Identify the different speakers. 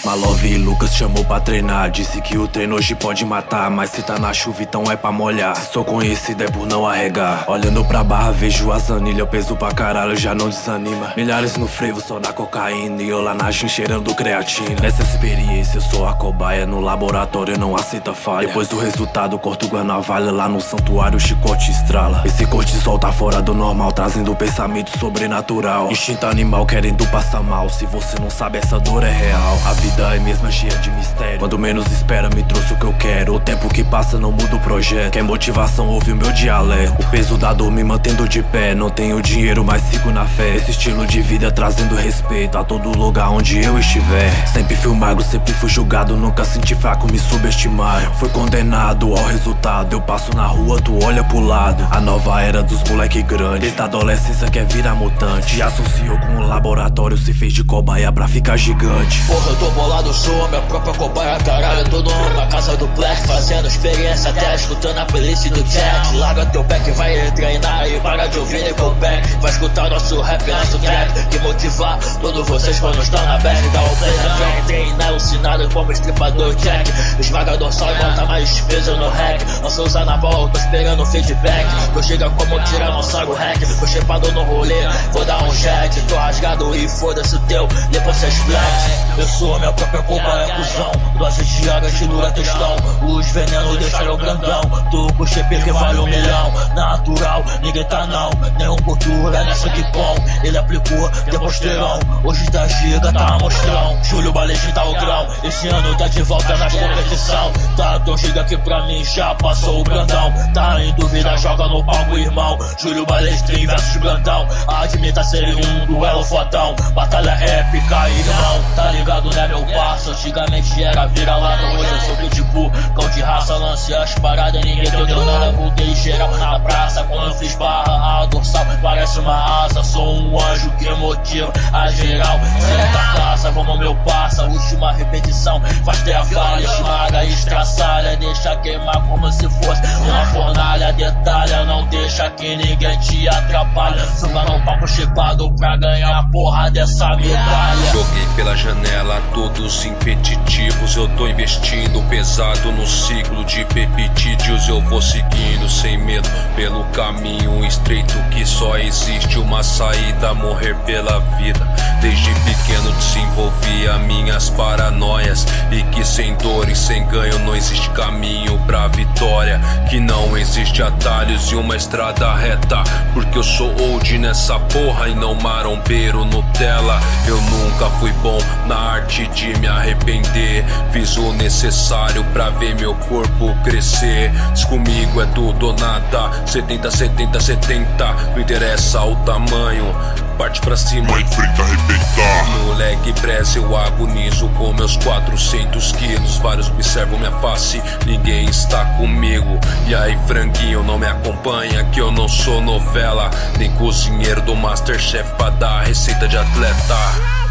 Speaker 1: Malove e Lucas chamou pra treinar. Disse que o treino hoje pode matar, mas se tá na chuva então é pra molhar. Se sou conhecido é por não arregar. Olhando pra barra vejo as anilhas, eu peso pra caralho, já não desanima. Milhares no frevo, só na cocaína, e eu lá na gin cheirando creatina. Nessa experiência eu sou a cobaia, no laboratório não aceita falha. Depois do resultado corto o navalha, lá no santuário o chicote estrala. Esse cortisol tá fora do normal, trazendo pensamento sobrenatural. Instinto animal querendo passar mal, se você não sabe essa dor é real. A vida é mesmo cheia de mistério, quando menos espera me trouxe o que eu quero. O tempo que passa não muda o projeto, quer motivação ouve o meu dialeto. O peso da dor me mantendo de pé, não tenho dinheiro mas sigo na fé. Esse estilo de vida trazendo respeito a todo lugar onde eu estiver. Sempre fui magro, sempre fui julgado, nunca senti fraco, me subestimaram. Fui condenado ao resultado, eu passo na rua, tu olha pro lado. A nova era dos moleque grande, desde a adolescência quer virar mutante. Se associou com o laboratório, se fez de cobaia pra ficar gigante.
Speaker 2: Porra, eu tô bolado, sou a minha própria cobaia, caralho. Todo mundo na casa do Black, fazendo experiência até escutando a playlist do Jack. Larga teu back, vai treinar e para de ouvir Nickelback. Vai escutar nosso rap, nosso trap, que motivar todos vocês quando estão na back. Dá o play na track, treinar alucinado como estripador Jack. Esmagador só bota mais peso no hack. Nossa usa na bola, tô esperando feedback. Tô chega como tiranossauro hack. Tô chepado no rolê, vou dar um jet. Tô rasgado e foda-se o teu, depois cê splat. Eu sou a minha própria cobaia, cuzão. Dose de água, dura textão. Os venenos deixaram grandão. Tô com chepe que vale 1 milhão. Natural, ninguém tá não. Nenhum cultura nessa que bom. Ele aplicou testosterona. Hoje tá giga, tá mostrão. Júlio Balestre tá o grão. Esse ano tá de volta na competição. Tá tão giga que pra mim já passou o grandão. Tá em dúvida, joga no palco, irmão. Júlio Balestre versus grandão. Admita ser um duelo fodão. Batalha épica, irmão. Tá ligado, né, meu parça? Antigamente era vira lá no hoje. Eu sou pitbull, cão de raça. Lance as paradas, ninguém deu nada. Mudei geral na praça. Quando eu fiz barra, a dorsal parece uma asa. Sou um anjo que motiva a geral. Certa caça, vamos meu parça. Última repetição, faz ter a falha. Esmaga, estraçalha, deixa queimar como se fosse uma fornalha. Detalha, não deixa que ninguém te atrapalha. Suga no papo chipado pra ganhar a porra dessa medalha.
Speaker 3: Joguei pela janela, todos impeditivos. Eu tô investindo pesado no ciclo de peptídeos. Eu vou seguindo sem medo pelo caminho estreito, que só existe uma saída, morrer pela vida. Desde pequeno desenvolvia minhas paranoias, e que sem dor e sem ganho não existe caminho pra vitória, que não existe atalhos e uma estrada reta, porque eu sou old nessa porra e não marombeiro Nutella. Eu nunca fui bom na arte de me arrepender, fiz o necessário pra ver meu corpo crescer. Se comigo é tudo ou nada, 70, 70, 70, não interessa o tamanho, parte pra cima,
Speaker 4: não enfrenta arrebentar.
Speaker 3: Moleque preza, eu agonizo com meus 400 quilos. Vários observam minha face, ninguém está comigo. E aí franguinho, não me acompanha, que eu não sou novela, nem cozinheiro do Masterchef pra dar receita de atleta.